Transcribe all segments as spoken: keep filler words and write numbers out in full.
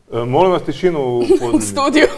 E, molim vas tišinu u u studiju.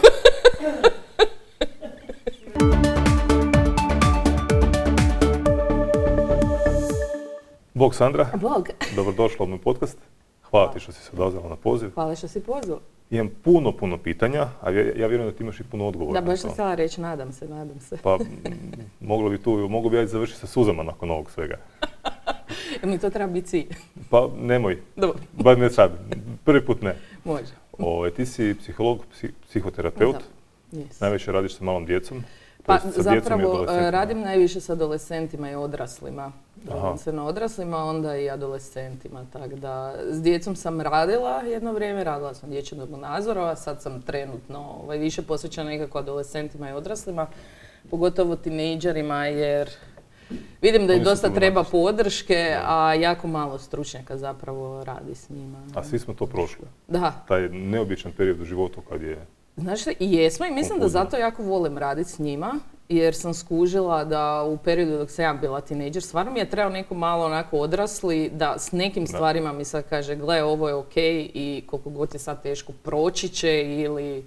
Bog Sandra. Bog. Dobrodošla u moj podcast. Hvala ti što si se odazvala na poziv. Hvala što si pozvao. Imam puno, puno pitanja, a ja, ja vjerujem da ti imaš i puno odgovora. Da, baš sam htjela reći, nadam se, nadam se. Pa, moglo bi tu, mogu bi ja završiti sa suzama nakon ovog svega. Mi to treba biti cilj. Pa, nemoj. Dobro. Bar ne sad. Prvi put ne. Može. O, ti si psiholog, psi, psihoterapeut. Da. Yes. Najviše radiš sa malom djecom. Pa zapravo radim najviše s adolescentima i odraslima. Radim se na odraslima, onda i adolescentima. Tako da, s djecom sam radila jedno vrijeme, radila sam dječju dobu nadzora, a sad sam trenutno ovaj, više posvećena nekako adolescentima i odraslima, pogotovo tinejdžerima, jer vidim da je dosta treba podrške, a jako malo stručnjaka zapravo radi s njima. A svi smo to prošli. Da. Taj neobičan period u životu kad je... Znaš što, i jesmo i mislim da zato jako volim raditi s njima, jer sam skužila da u periodu dok sam ja bila tinejdžer, stvarno mi je trebao neko malo onako odrasli, da s nekim stvarima mi sad kaže, gle, ovo je okej i koliko god je sad teško proći će, ili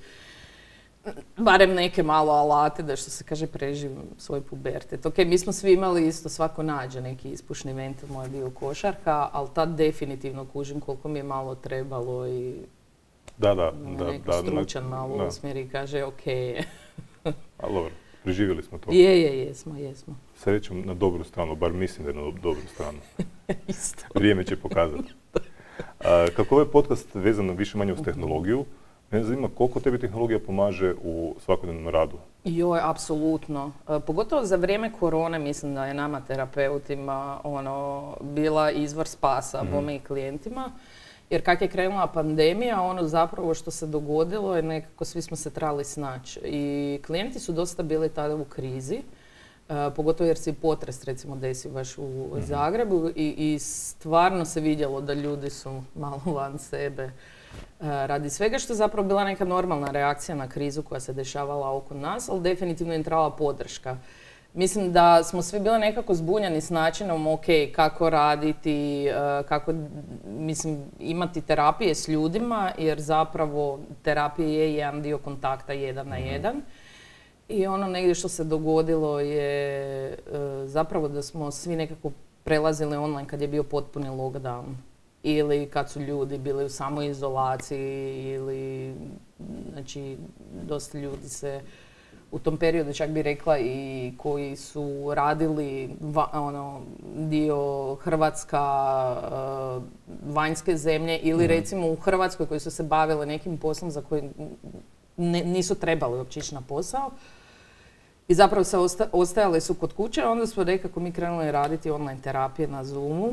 barem neke malo alate da što se kaže preživim svoj pubertet. Ok, mi smo svi imali isto, svako nađe neki ispušni ventil, moj je bio košarka, ali tad definitivno kužim koliko mi je malo trebalo i Da, da, da. neko da, stručan malo da. usmjeri i kaže ok. Ali dobro, preživjeli smo to. Je, je, jesmo, jesmo. Srećom na dobru stranu, bar mislim da je na dobru stranu. Isto. Vrijeme će pokazati. A, kako ovaj podcast vezan više manje uz tehnologiju, mene zanima koliko tebi tehnologija pomaže u svakodnevnom radu? Joj, apsolutno. E, pogotovo za vrijeme korone mislim da je nama terapeutima ono, bila izvor spasa, mm-hmm. bome i klijentima. Jer kak je krenula pandemija, ono zapravo što se dogodilo je nekako svi smo se trebali snaći. I klijenti su dosta bili tada u krizi, uh, pogotovo jer se i potres recimo desio baš u mm-hmm. Zagrebu i, i stvarno se vidjelo da ljudi su malo van sebe uh, radi svega što je zapravo bila neka normalna reakcija na krizu koja se dešavala oko nas, ali definitivno im trebala podrška. Mislim da smo svi bili nekako zbunjeni s načinom, ok, kako raditi, kako, mislim, imati terapije s ljudima, jer zapravo terapija je jedan dio kontakta jedan na jedan. I ono negdje što se dogodilo je zapravo da smo svi nekako prelazili online kad je bio potpuni lockdown. Ili kad su ljudi bili u samoizolaciji, ili, znači, dosta ljudi se u tom periodu, čak bi rekla, i koji su radili va, ono, dio Hrvatska, uh, vanjske zemlje ili mm. recimo u Hrvatskoj koji su se bavili nekim poslom za koji ne, nisu trebali uopće ići na posao. I zapravo se osta, ostajali su kod kuće, onda smo nekako mi krenuli raditi online terapije na Zoomu.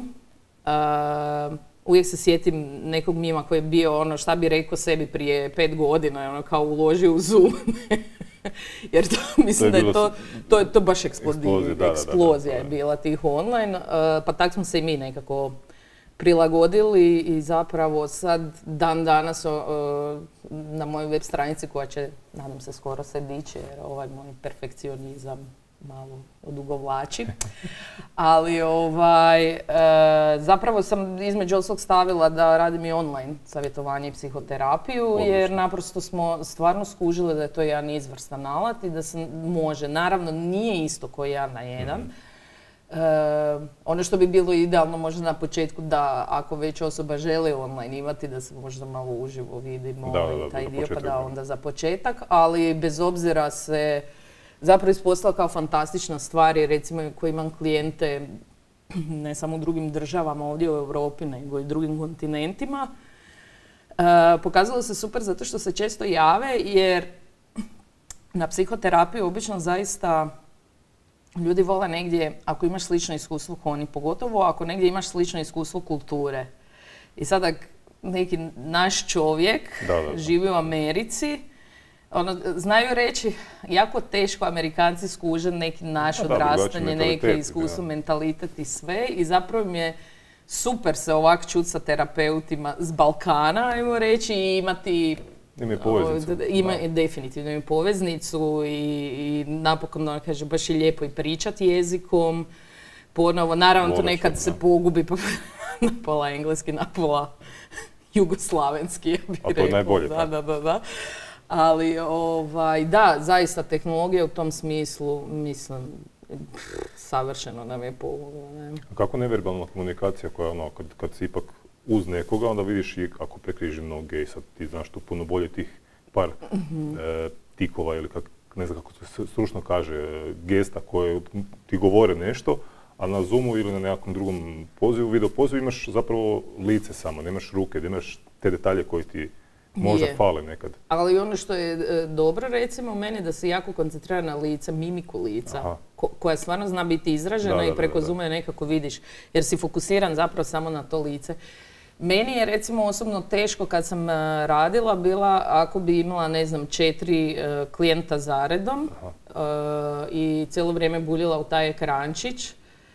Uh, uvijek se sjetim nekog mima koji je bio ono šta bi rekao sebi prije pet godina, ono kao uložio u Zoom. Jer to, mislim to je da je to, to, to baš eksplozija, da, eksplozija da, da, da, da. je bila tih online, uh, pa tako smo se i mi nekako prilagodili i zapravo sad dan danas uh, na mojoj web stranici koja će, nadam se, skoro se dići jer ovaj moj perfekcionizam malo odugovlači. Ali ovaj, e, zapravo sam između ostalog stavila da radim i online savjetovanje i psihoterapiju. Odlično. Jer naprosto smo stvarno skužili da je to jedan izvrstan alat i da se može. Naravno nije isto kao jedan na jedan. Mm-hmm. E, ono što bi bilo idealno možda na početku da ako već osoba želi online imati da se možda malo uživo vidimo da, i taj da, dio pa da onda za početak. Ali bez obzira se zapravo ispostavila kao fantastična stvar jer recimo koji imam klijente ne samo u drugim državama ovdje u Europi nego i drugim kontinentima. E, pokazalo se super zato što se često jave jer na psihoterapiju obično zaista ljudi vole negdje ako imaš slično iskustvo kao oni, pogotovo ako negdje imaš slično iskustvo kulture. I sada neki naš čovjek da, da, da. živi u Americi. Ono, znaju reći, jako teško Amerikanci skuže neki naš odrastanje, neke iskustvo, mentalitet i sve. I zapravo mi je super se ovak čuti sa terapeutima s Balkana, ajmo reći, i imati... Ima poveznicu. Ima definitivno ima poveznicu i, i napokon, ono, kaže, baš je lijepo i pričati jezikom. Ponovo, naravno to nekad se pogubi pa na pola engleski, na pola jugoslavenski, ja bih rekla. A to je najbolje. Da, da, da, da. Ali, ovaj, da, zaista tehnologija u tom smislu, mislim, pff, savršeno nam je pomogla. Ne? Kako neverbalna komunikacija koja, ono, kad, kad si ipak uz nekoga, onda vidiš i ako prekriži noge i sad ti znaš tu puno bolje tih par mm-hmm. e, tikova ili kak, ne znam kako se stručno kaže, gesta koje ti govore nešto, a na Zoomu ili na nekakvom drugom pozivu, video pozivu imaš zapravo lice samo, nemaš ruke, nemaš te detalje koji ti možda je. Fale nekad. Ali ono što je e, dobro, recimo, meni da se jako koncentrira na lice, mimiku lica, ko, koja stvarno zna biti izražena da, da, i preko da, da, Zooma je nekako vidiš, jer si fokusiran zapravo samo na to lice. Meni je recimo osobno teško kad sam uh, radila bila ako bi imala, ne znam, četiri uh, klijenta zaredom uh, i cijelo vrijeme buljila u taj ekrančić.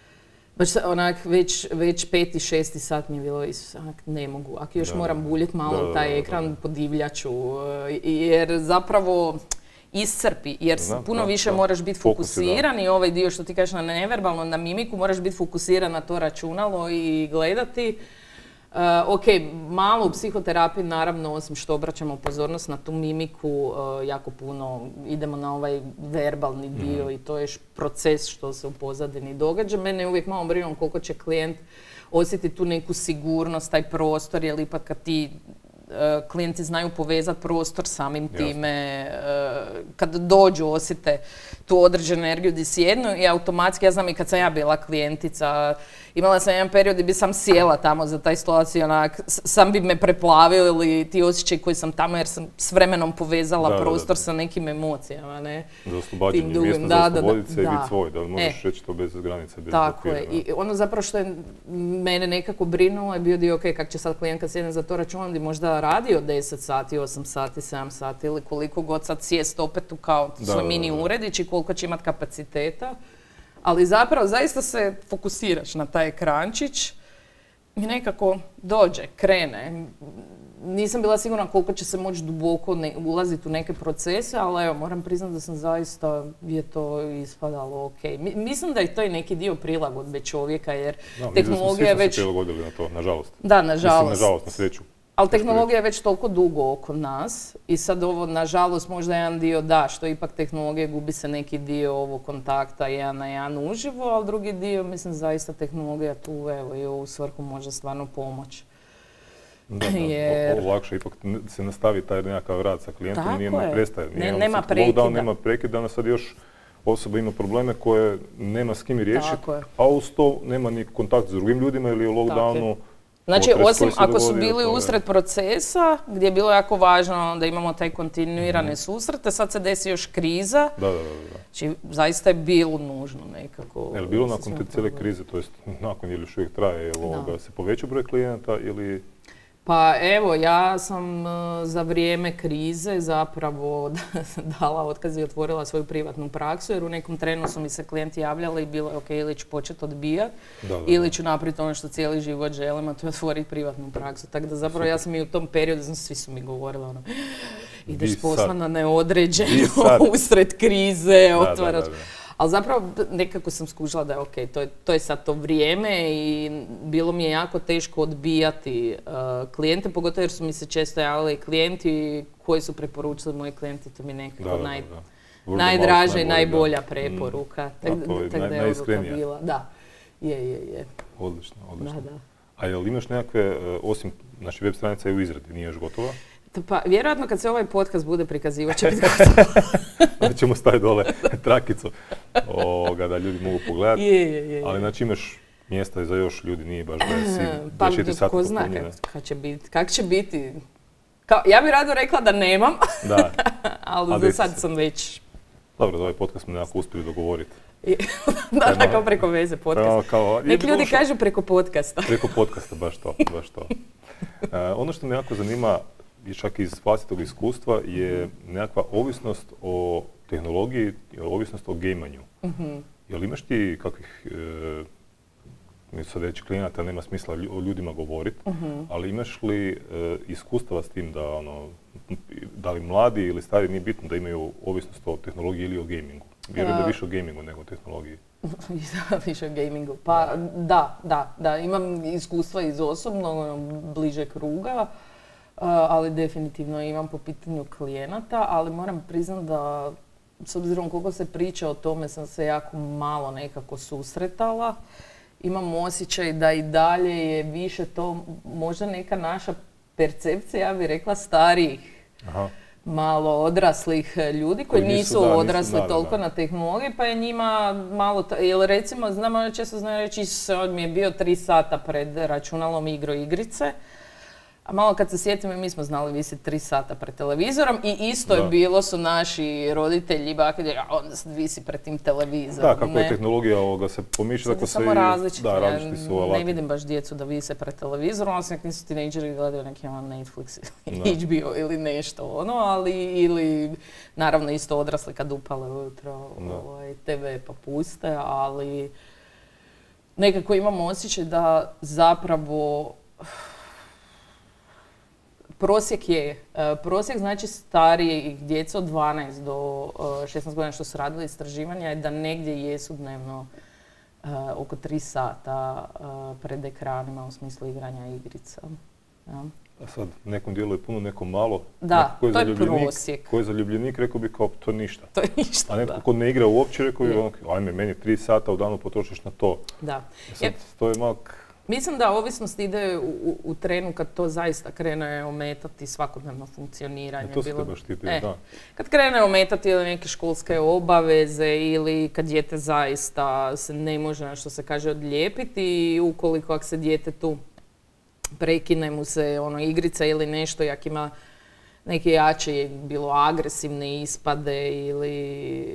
Baš onak već, već peti, šesti sat mi je bilo, onak ne mogu. Ako još da, moram buljiti malo da, u taj ekran, da, da. podivljaču. Uh, jer zapravo iscrpi, jer da, puno da, više da. moraš biti fokusiran i ovaj dio što ti kažeš na neverbalno, na mimiku, moraš biti fokusiran na to računalo i gledati. Uh, ok, malo u psihoterapiji, naravno, osim što obraćamo pozornost na tu mimiku, uh, jako puno idemo na ovaj verbalni dio mm. i to je proces što se u pozadini događa. Mene uvijek malo brinu koliko će klijent osjetiti tu neku sigurnost, taj prostor, jer ipak kad ti uh, klijenti znaju povezati prostor samim time, uh, kad dođu osjete tu određenu energiju gdje sjednu i automatski, ja znam i kad sam ja bila klijentica, imala sam jedan period gdje bi sam sjela tamo za taj stolac i onak, sam bi me preplavio ili ti osjećaj koji sam tamo jer sam s vremenom povezala da, prostor da, da. sa nekim emocijama, ne? Za oslobađanje mjesta da, za osloboditi se i biti svoj, da možeš e, reći to bez granice, bez tako okvira, je. I ono zapravo što je mene nekako brinulo je bio dio, ok, kak će sad klijent kad sjedne za to računam gdje možda radi od deset sati, osam sati, sedam sati ili koliko god sad sjest opet u kao svoj mini uredić i koliko će imati kapaciteta. Ali zapravo zaista se fokusiraš na taj ekrančić i nekako dođe, krene. Nisam bila sigurna koliko će se moći duboko ne, ulaziti u neke procese, ali evo, moram priznati da sam zaista je to ispadalo ok. Mi, mislim da je to i neki dio prilagodbe čovjeka, jer no, tehnologija je već... Svi smo se prilagodili na to, nažalost. Da, nažalost. Mislim, nažalost, na sreću. Ali tehnologija je već toliko dugo oko nas i sad ovo, nažalost, možda jedan dio da, što ipak tehnologija gubi se neki dio ovog kontakta jedan na jedan uživo, ali drugi dio, mislim, zaista tehnologija tu, evo, i u svrhu može stvarno pomoći. Da, da, jer... ovo lakše, ipak se nastavi taj nekakav rad sa klijentom, tako nije ne prestaje. Nije ne, nema prekida. Lockdown nema prekida, danas sad još osoba ima probleme koje nema s kim riješiti, a uz to nema ni kontakt s drugim ljudima ili u lockdownu. Znači, osim ako su bili usred procesa, gdje je bilo jako važno da imamo taj kontinuirane mm-hmm. susrete, sad se desi još kriza. Da, da, da. da. Znači, zaista je bilo nužno nekako. Je li bilo nakon te cijele krize, to jest nakon ili još uvijek traje, je li se povećao broj klijenata ili... Pa evo, ja sam uh, za vrijeme krize zapravo dala otkaz i otvorila svoju privatnu praksu, jer u nekom trenu su mi se klijenti javljali i bilo je ok, ili ću početi odbijati, ili ću napraviti ono što cijeli život želim, a to je otvoriti privatnu praksu. Tako da zapravo ja sam i u tom periodu, znam, svi su mi govorili ono, ideš posla na neodređeno, usred krize, otvaraš. Ali zapravo nekako sam skužila da je ok, to je, to je sad to vrijeme i bilo mi je jako teško odbijati uh, klijente, pogotovo jer su mi se često javili klijenti koji su preporučili moji klijenti, to mi je nekako naj, da, da. najdraža i najbolja preporuka. Mm. Tak, da, tak naj, da je odluka bila. Da, je, je, je. Odlično, odlično. Da, da. A jel imaš nekakve, uh, osim naše web stranica je u izradi, nije još gotova? Pa vjerojatno kad se ovaj podcast bude prikazivat će biti gotovo. Onda ćemo staviti dole trakicu ovoga, da ljudi mogu pogledati. Je, je, je. Ali znači imaš mjesta za još ljudi, nije baš da si pa, dvadeset sata ko zna kak će biti. Kak će biti? Kao, ja bih rado rekla da nemam, da. ali za sad sam već... Dobro, da ovaj podcast smo nekako uspjeli dogovoriti. da, da, kao preko veze podcast. Neki ljudi došlo. Kažu preko podcasta. Preko podcasta, baš to, baš to. Uh, ono što me jako zanima, i čak iz vlastitog iskustva, je nekakva ovisnost o tehnologiji, ovisnost o gejmanju. Mm-hmm. Jel imaš ti kakvih, e, sad reći klijenata, nema smisla o ljudima govoriti, mm-hmm. ali imaš li e, iskustava s tim da, ono, da li mladi ili stari, nije bitno da imaju ovisnost o tehnologiji ili o gamingu? Vjerujem da više o gamingu nego o tehnologiji. Više o gamingu. Pa da, da, da. Imam iskustva iz osobnog, bliže kruga. ali definitivno imam po pitanju klijenata, ali moram priznati da s obzirom koliko se priča o tome sam se jako malo nekako susretala. Imam osjećaj da i dalje je više to možda neka naša percepcija, ja bih rekla starijih. Aha. Malo odraslih ljudi koji, koji nisu, nisu da, odrasli nisu toliko da. na tehnologiji, pa je njima malo, ta, ili recimo, znam, ono često znaju reći, on mi je bio tri sata pred računalom igro igrice, a malo kad se sjetimo, mi smo znali visiti tri sata pred televizorom i isto da. je bilo su naši roditelji i bake, a onda sad visi pred tim televizorom. Da, kako ne? je tehnologija ovoga se pomiče, tako se samo i... različiti, da, različiti su alati. Ne vidim baš djecu da vise pred televizorom, osim nek nisu tinejdžeri gledaju neki ono Netflix ili H B O ili nešto ono, ali ili naravno isto odrasli kad upale ujutro ovaj, te ve pa puste, ali nekako imamo osjećaj da zapravo prosjek je, prosjek znači starije djeca od dvanaest do šesnaest godina što su radili istraživanja je da negdje jesu dnevno uh, oko tri sata uh, pred ekranima u smislu igranja igrica. Ja. A sad, nekom dijelu je puno, nekom malo. Da, neko to je prosjek. Ko je zaljubljenik, rekao bi kao, to je ništa. To je ništa, A neko da. ko ne igra uopće, rekao bi, ajme, meni tri sata u danu potrošiš na to. Da. E sad, to je malo... Mislim da ovisnost ide u, u, u trenu kad to zaista krene ometati svakodnevno funkcioniranje. E, to ste baš ti e, da. Kad krene ometati ili neke školske obaveze ili kad dijete zaista se ne može, na što se kaže, odlijepiti i ukoliko ako se dijete tu prekine mu se ono igrica ili nešto, jak ima neke jače, bilo agresivne ispade ili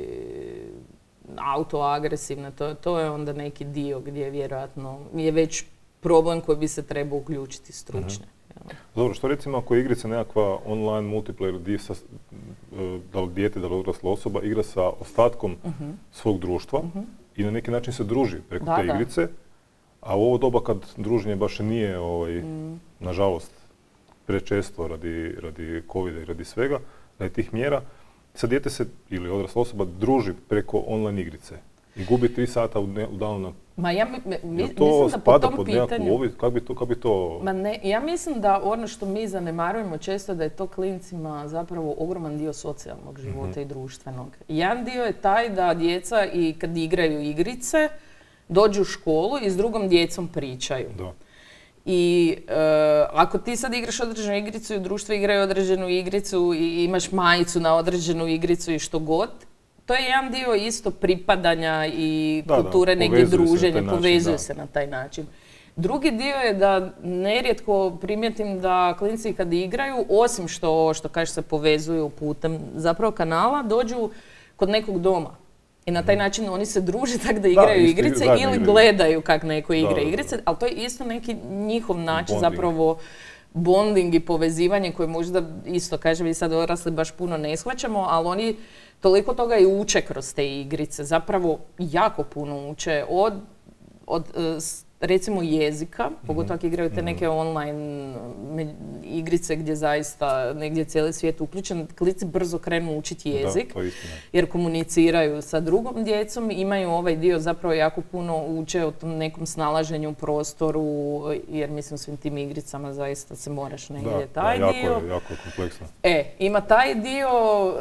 autoagresivne, to, to je onda neki dio gdje vjerojatno je već problem koji bi se trebao uključiti stručne. Uh-huh. Dobro, što recimo ako je igrica nekakva online multiplayer gdje sa, da li dijete, da li odrasla osoba igra sa ostatkom uh-huh. svog društva uh-huh. i na neki način se druži preko da, te da. igrice, a u ovo doba kad druženje baš nije, ovaj, mm. nažalost, prečesto radi, radi covida i radi svega, radi tih mjera, sad dijete se ili odrasla osoba druži preko online igrice i gubi tri sata u, ne, u danu na... Ma ja mi, mi, mislim da po tom pitanju... Ovi, kako bi to, kak bi to... Ma ne, ja mislim da ono što mi zanemarujemo često da je to klincima zapravo ogroman dio socijalnog života mm-hmm. i društvenog. Jedan dio je taj da djeca i kad igraju igrice dođu u školu i s drugom djecom pričaju. Da. I uh, ako ti sad igraš određenu igricu i u društvu igraju određenu igricu i imaš majicu na određenu igricu i što god, to je jedan dio isto pripadanja i da, kulture da, negdje druženja, povezuje se na taj način. Drugi dio je da nerijetko primijetim da klinci kad igraju, osim što, što kaže se povezuju putem zapravo kanala, dođu kod nekog doma. I na taj način oni se druže tako da igraju da, igrice ili igraju. Gledaju kak neko igra da, igrice, da. Ali to je isto neki njihov način bonding. Zapravo bonding i povezivanje koje možda isto, kažem, vi sad odrasli baš puno ne shvaćamo, ali oni toliko toga i uče kroz te igrice, zapravo jako puno uče od, od recimo jezika, pogotovo ako igraju te neke online igrice gdje zaista negdje cijeli svijet uključen, klinci brzo krenu učiti jezik, da, jer komuniciraju sa drugom djecom, imaju ovaj dio zapravo jako puno uče o tom nekom snalaženju u prostoru, jer mislim svim tim igricama zaista se moraš negdje da, taj da, jako dio. Je, jako je kompleksno. E, ima taj dio,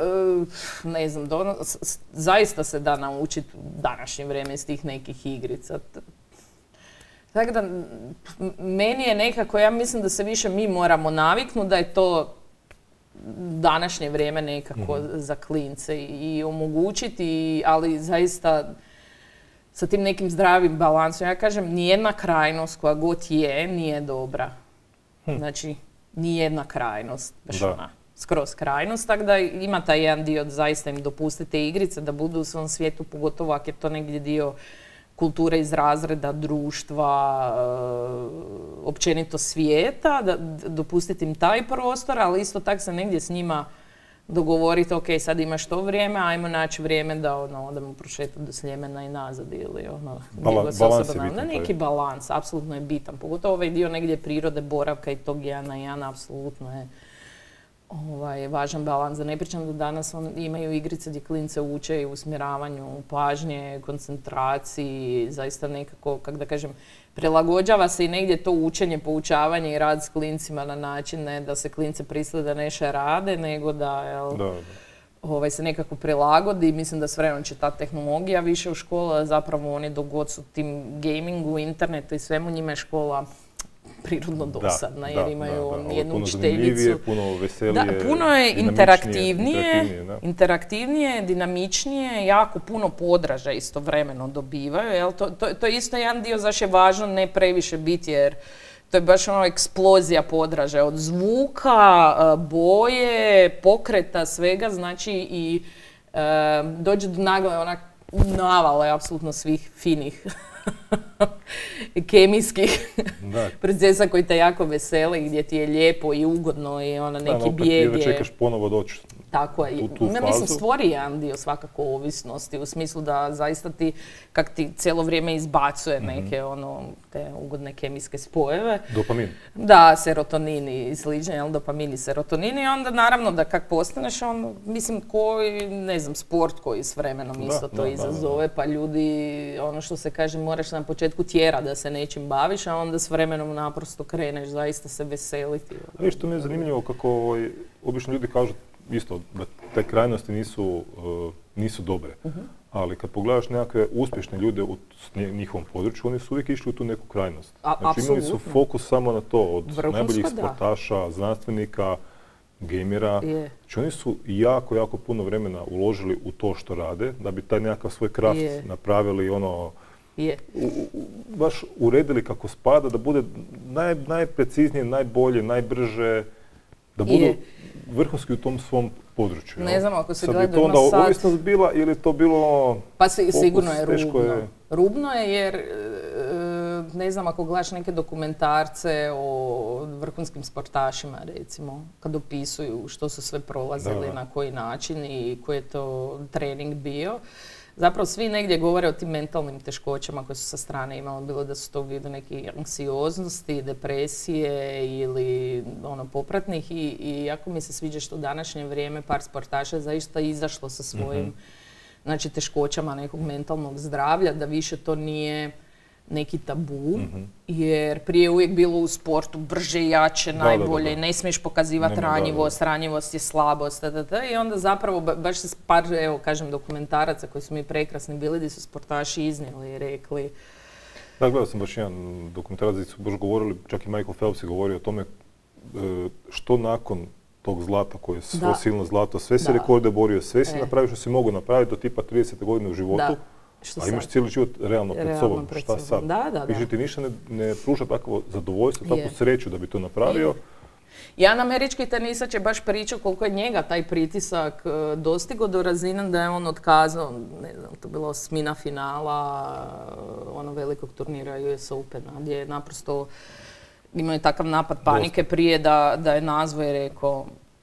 ne znam, do, zaista se da naučiti u današnje vrijeme iz tih nekih igrica. Tako da, meni je nekako, ja mislim da se više mi moramo naviknuti da je to današnje vrijeme nekako mm-hmm. za klince i omogućiti, ali zaista sa tim nekim zdravim balansom. Ja kažem, nijedna krajnost koja god je, nije dobra. Hm. Znači, nijedna krajnost, baš ona, skroz krajnost, tako da ima taj jedan dio da zaista im dopustite igrice da budu u svom svijetu, pogotovo ako je to negdje dio kulture iz razreda, društva, općenito svijeta, da dopustiti im taj prostor, ali isto tako se negdje s njima dogovoriti, ok, sad imaš to vrijeme, ajmo naći vrijeme da ono, odemo prošetati do Sljemena i nazad ili ono, Bala, balans je bitan. Neki balans, apsolutno je bitan. Pogotovo ovaj dio negdje prirode, boravka i tog jedan na jedan, apsolutno je ovaj, važan balans. Da ne pričam da danas on, imaju igrice gdje klince uče i usmjeravanju pažnje, koncentraciji, zaista nekako, kako da kažem, prilagođava se i negdje to učenje, poučavanje i rad s klincima na način ne da se klince prisile da nešto rade, nego da, jel, Da, da. Ovaj, se nekako prilagodi. Mislim da s vremenom će ta tehnologija više u školu, a zapravo oni dok god su tim gamingu, internetu i svemu, njima je škola prirodno dosadna, Da, jer da, imaju da, da. Ovo je jednu puno učiteljicu. zanimljivije, puno veselije, Da, puno je dinamičnije, interaktivnije, interaktivnije, da. interaktivnije, dinamičnije, jako puno podražaja istovremeno dobivaju. Jel? To, to, to je isto jedan dio zašto je važno ne previše biti, jer to je baš ono eksplozija podražaja. Od zvuka, boje, pokreta, svega, znači i e, dođe do nagle onak navale apsolutno svih finih kemijskih Da. procesa koji te jako vesele i gdje ti je lijepo i ugodno i ona neki Da, opet bijeg jedva je. čekaš ponovo doći. Tako je. tu- tu Ja mislim, fazu. stvori jedan dio svakako ovisnosti u smislu da zaista ti, kak ti cijelo vrijeme izbacuje neke ono, te ugodne kemijske spojeve. Dopamin. Da, serotonin i slično, jel, dopamin i serotonin i onda naravno da kak postaneš, on, mislim, koji, ne znam, sport koji s vremenom Da, isto da, to da, izazove, pa ljudi, ono što se kaže, moraš na početku tjera da se nečim baviš, a onda s vremenom naprosto kreneš zaista se veseliti. A viš, to mi je zanimljivo kako ovaj, obično ljudi kažu isto da te krajnosti nisu, uh, nisu dobre. Ali kad pogledaš nekakve uspješne ljude u s nje- njihovom području, oni su uvijek išli u tu neku krajnost. A, Znači imali su apsolutno. fokus samo na to, od Vrhunsko, najboljih da. sportaša, znanstvenika, gejmera. Je. Znači oni su jako, jako puno vremena uložili u to što rade, da bi taj nekakav svoj kraft Je. napravili ono, Je. u- u- baš uredili kako spada, da bude naj, najpreciznije, najbolje, najbrže, da budu Je. vrhunski u tom svom području. Ne jel? znam, ako se Sad gleda je to onda ono sad- ovisnost bila ili je to bilo... Pa si, fokus, sigurno je teško rubno. je. Rubno je jer, e, ne znam, ako gledaš neke dokumentarce o vrhunskim sportašima, recimo, kad opisuju što su sve prolazili, Da. na koji način i koji je to trening bio, zapravo svi negdje govore o tim mentalnim teškoćama koje su sa strane imali, bilo da su to u vidu neke anksioznosti, depresije ili ono popratnih i, i jako mi se sviđa što u današnje vrijeme par sportaša zaista izašlo sa svojim znači teškoćama nekog mentalnog zdravlja, da više to nije neki tabu, jer prije je uvijek bilo u sportu brže, jače, da, najbolje, da. ne smiješ pokazivati Nema, da, da. ranjivost, ranjivost je slabost, da, da, da, i onda zapravo ba- baš se s par, evo kažem, dokumentaraca koji su mi prekrasni bili, gdje su sportaši iznijeli i rekli, Da, gledao sam baš jedan dokumentarac gdje su baš govorili, čak i Michael Phelps je govorio o tome e, što nakon tog zlata koje je svo Da. silno zlato, sve si Da. rekorde borio, sve si E. napravio što si mogao napraviti do tipa tridesete godine u životu, da, što a imaš sad? cijeli život realno pred Realno sobom. pred Šta sobom. sad? Da, da, da. Više ti ništa ne, ne pruža takvo zadovoljstvo, takvu Je. sreću da bi to napravio. Je. Jedan američki tenisač je baš pričao koliko je njega taj pritisak e, dostigao do razine da je on otkazao, ne znam, to je bilo osmina finala e, ono velikog turnira U S Opena, gdje je naprosto imao je takav napad panike prije da, da je nazvao i rekao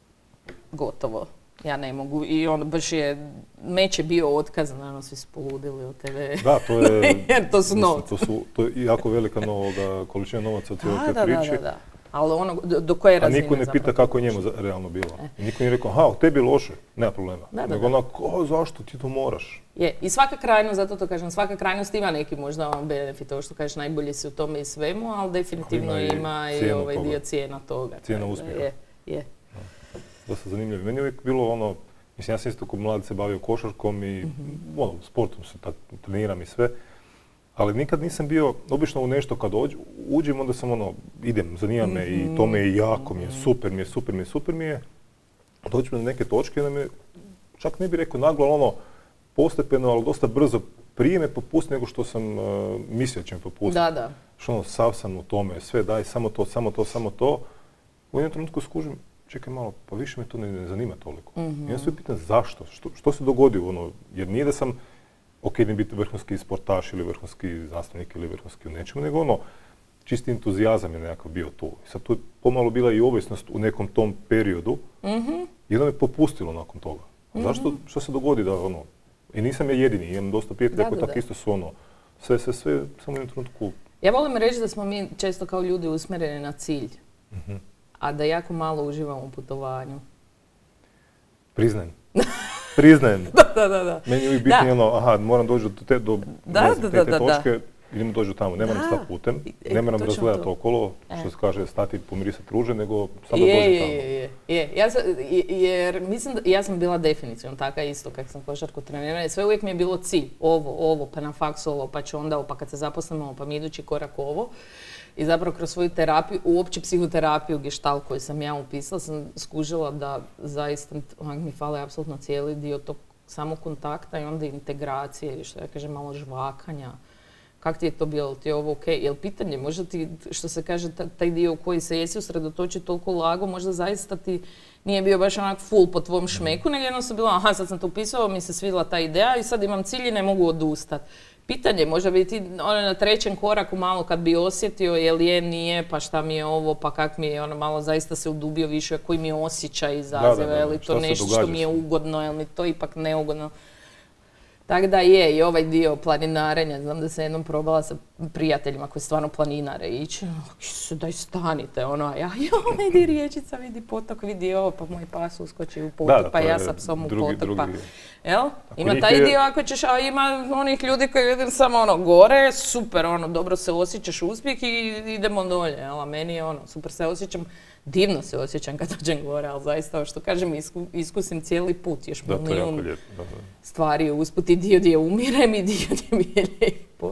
gotovo, ja ne mogu. I on baš je, meč je bio otkazan, naravno svi su poludili od tebe. Da, to je, Jer to su mislim, novci. to, su, to je jako velika novoga, količina novaca u cijeloj Da, toj da, da, priči. da, da. Ali ono, do, do koje A razine niko ne pita zapravo kako je njemu za- realno bilo. E. I niko nije rekao, aha, u tebi je loše, nema problema. Da, da, Nego da. onako, o, zašto ti to moraš? Je, i svaka krajnost, zato to kažem, svaka krajnost ima neki možda on benefit, ovo što kažeš, najbolji si u tome i svemu, ali definitivno Ima i ima i cijenu ovaj toga. dio cijena toga. Cijena Tako da uspjeha. Je, je. Dosta zanimljivo. Meni je uvijek bilo ono, mislim, ja sam isto kao mlad se bavio košarkom i ono, sportom se tak, treniram i sve. Ali nikad nisam bio, obično u nešto kad ođ, uđem, onda sam ono, idem, zanima me i to me je jako, mi je super, mi je super, mi je super, mi je. Dođem na neke točke i onda me, čak ne bih rekao naglo, ali ono, postepeno, ali dosta brzo prije me popusti nego što sam uh, mislio da će me popustiti. Da, da. Što ono, sav sam u tome, sve daj, samo to, samo to, samo to. U jednom trenutku skužim, čekaj malo, pa više me to ne, ne zanima toliko. I ja se pitam zašto, što, što se dogodilo, ono, jer nije da sam, ok, ne biti vrhunski sportaš ili vrhunski znanstvenik ili vrhunski u nečemu, nego ono, čisti entuzijazam je nekakav bio tu. I sad tu je pomalo bila i ovisnost u nekom tom periodu, i onda me popustilo nakon toga. A zašto, što se dogodi da ono, i nisam ja jedini, imam dosta prijatelja Da, koji da, tako da. isto su ono, sve, sve, sve, samo u jednom trenutku. Ja volim reći da smo mi često kao ljudi usmjereni na cilj, a da jako malo uživamo u putovanju. Priznajem. Priznajem. Da, da, da, da. Meni je uvijek bitnije ono, aha, moram doći do te, do, Da, ne znam, da, te, te da, da, točke, idemo dođu tamo. Ne moram Da. stati putem, E, ne moram točno razgledati to. okolo, E. što se kaže stati pomirisati ruže, nego samo Je, dođem je, tamo. je, je, je. Ja sam, je- jer mislim da, ja sam bila definitivno taka isto kak sam košarku trenirala i sve uvijek mi je bilo cilj, ovo, ovo, pa na faksu ovo, pa ću onda ovo, pa kad se zaposlimo, pa mi idući korak ovo. I zapravo kroz svoju terapiju, uopće psihoterapiju, gestalt koju sam ja upisala, sam skužila da zaista onak mi fali apsolutno cijeli dio tog samog kontakta i onda integracije, što ja kažem malo žvakanja. Kak ti je to bilo? Ti je ovo ok? Jel pitanje, možda ti, što se kaže, ta- taj dio u koji se jesi usredotočio toliko lago, možda zaista ti nije bio baš onak full po tvom šmeku, nego jednostavno bilo, aha, sad sam to upisao, mi se svidjela ta ideja i sad imam cilj i ne mogu odustati. Pitanje, možda bi ti ono, na trećem koraku malo kad bi osjetio jel je, nije, pa šta mi je ovo, pa kak mi je ono malo zaista se udubio više, koji mi je osjećaj izaziva, Da, da, da, je li šta to se nešto što događa mi je s njim? ugodno, je li to ipak neugodno. Tako da je, i ovaj dio planinarenja, znam da sam jednom probala sa prijateljima koji stvarno planinare ići, "Isuse, daj stanite, ono, a ja, jo, vidi riječica, vidi potok, vidi ovo, pa moj pas uskoči u potok, Da, da, pa to ja je sa psom u drugi- potok, pa, drugi- jel? Ima njih taj je- dio ako ćeš, a ima onih ljudi koji vidim samo ono, gore, super, ono, dobro se osjećaš uspjeh i idemo dolje, jel? A meni je ono, super se osjećam, divno se osjećam kad dođem gore, ali zaista, ovo što kažem, isku- iskusim cijeli put, još Da, to je jako milijun lijepo. Da, da. stvari usput i dio gdje umirem i dio gdje mi je lijepo.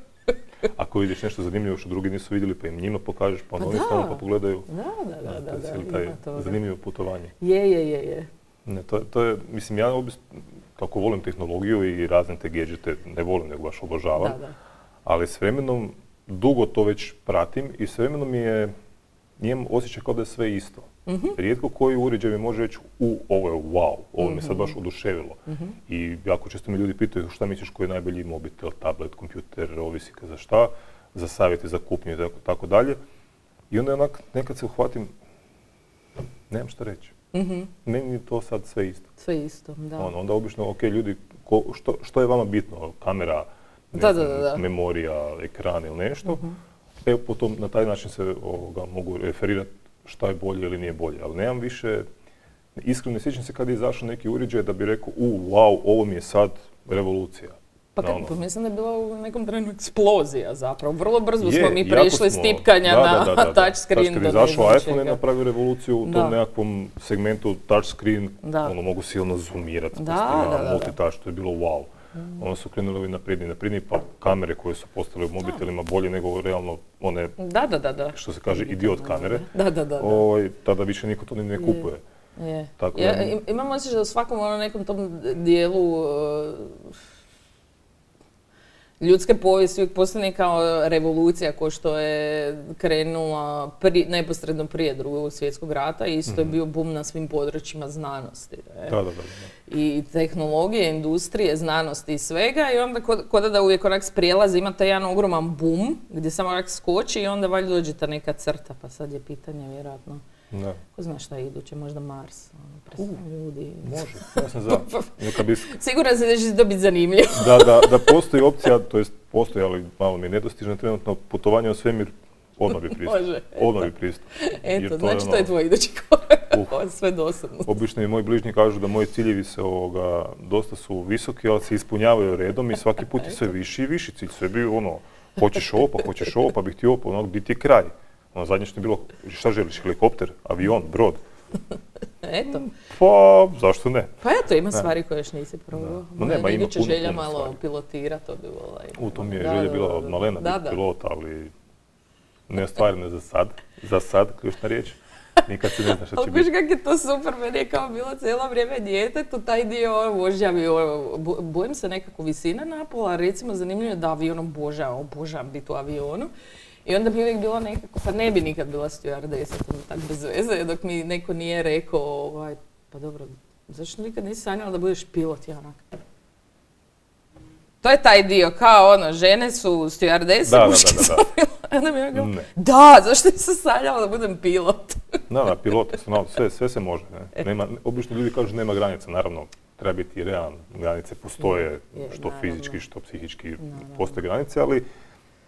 Ako vidiš nešto zanimljivo što drugi nisu vidjeli, pa im njima pokažeš, pa Pa oni da. stanu pa pogledaju. Da, da, da, da, to je da, cijeli taj ima toga. zanimljivo putovanje. Je, je, je, je. Ne, to, to je, mislim, ja obis, kako volim tehnologiju i razne te gadgete, ne volim, nego baš obožavam, Da, da. ali s vremenom, dugo to već pratim i s vremenom mi je, imam osjećaj kao da je sve isto. Mhm. Rijetko koji uređaj mi može reći, u, ovo je wow, ovo me Mhm. sad baš oduševilo. I jako često me ljudi pitaju šta misliš koji je najbolji mobitel, tablet, kompjuter, ovisi za šta, za savjete, za kupnju i tako, tako dalje. I onda onak, nekad se uhvatim, nemam šta reći. Mhm. Meni je to sad sve isto. Sve isto, da. Ono, onda obično, ok, ljudi, ko- što, što je vama bitno? Kamera, ne Da, znam, da, da, da. memorija, ekran ili nešto. Evo, potom na taj način se ovoga, mogu referirati šta je bolje ili nije bolje. Ali nemam više, iskreno ne sjećam se kad je izašao neki uređaj da bi rekao, u, wow, ovo mi je sad revolucija. Pa, Na kad, ono. pa mislim da je bila u nekom trenu eksplozija zapravo. Vrlo brzo Je, smo mi jako prešli smo- s tipkanja da, na da, da, da, da. touchscreen. Touchscreen do izašao, ne znam iPhone je čega. napravio revoluciju u tom Da. nekakvom segmentu touchscreen, Da. ono mogu silno zoomirati, Da, da, da, da. multitouch, to je bilo wow. Onda su krenuli ovi napredni, napredni, pa kamere koje su postale u mobitelima bolje nego realno one, Da, da, da, da. što se kaže, idiot kamere. Da, da, da, da. Ovaj, tada više niko to ni ne kupuje. Je. Tako Ja, da- im- imam osjećaj da u svakom ono nekom tom dijelu uh, ljudske povijesti uvijek postoji kao revolucija ko što je krenula pri, neposredno prije drugog svjetskog rata i isto je bio bum na svim područjima znanosti. ne. Da, da, da. da. I tehnologije, industrije, znanosti i svega i onda kod, kod da uvijek onak s prijelaza ima taj jedan ogroman bum gdje samo onak skoči i onda valjda dođe ta neka crta pa sad je pitanje vjerojatno Da. ko zna šta je iduće, možda Mars, ono, predstavljam ljudi. Može, ja sam za. Neka bi, Sigurno se da će to biti zanimljivo. da, da, da postoji opcija, to jest postoji, ali malo mi je nedostižno trenutno putovanje u svemir, odmah bi pristao. Može. Odmah bi pristao. Jer Eto, to znači ono- to je tvoj idući korak. Uh. Ovo je sve dosadno. Obično i moji bližnji kažu da moji ciljevi se ovoga, dosta su visoki, ali se ispunjavaju redom i svaki put je sve viši i viši cilj. Sve bi ono, hoćeš ovo, pa hoćeš ovo, pa bih ti ovo, pa onog biti je kraj. Ono zadnje što je bilo, šta želiš, helikopter, avion, brod? Eto. Pa, zašto ne? Pa eto, ima stvari koje još nisi probao. Ma nema, Moja ima iduća puno, želja puno malo stvari. pilotira, to bi volila. U tom je Da, želja da, bila da, od da. malena Da, biti da. pilot, ali neostvarena za sad. Za sad, ključna riječ. Nikad se ne zna šta će Ali kužiš biti. kak je to super, meni je kao bilo cijelo vrijeme djetetu, taj dio ono, vožnja aviona, bo- bojim se nekako visine napola, recimo zanimljivo je da avionom obožavam, obožavam biti u avionu. I onda bi uvijek bilo nekako, pa ne bi nikad bila stewardesa, to mi je tak bez veze, dok mi neko nije rekao, ovaj, pa dobro, zašto nikad nisi sanjala da budeš pilot, ja onak. To je taj dio, kao ono, žene su stewardese, Da, da, muški da, da, su da. piloti. Onda mi je rekao, Ne. da, zašto nisam sanjala da budem pilot? Da, da, pilot, astronauti, sve, sve se može. Ne? Nema, obično ljudi kažu nema granica, naravno, treba biti realan. Granice postoje, Je, što naravno. fizički, što psihički postoje granice, ali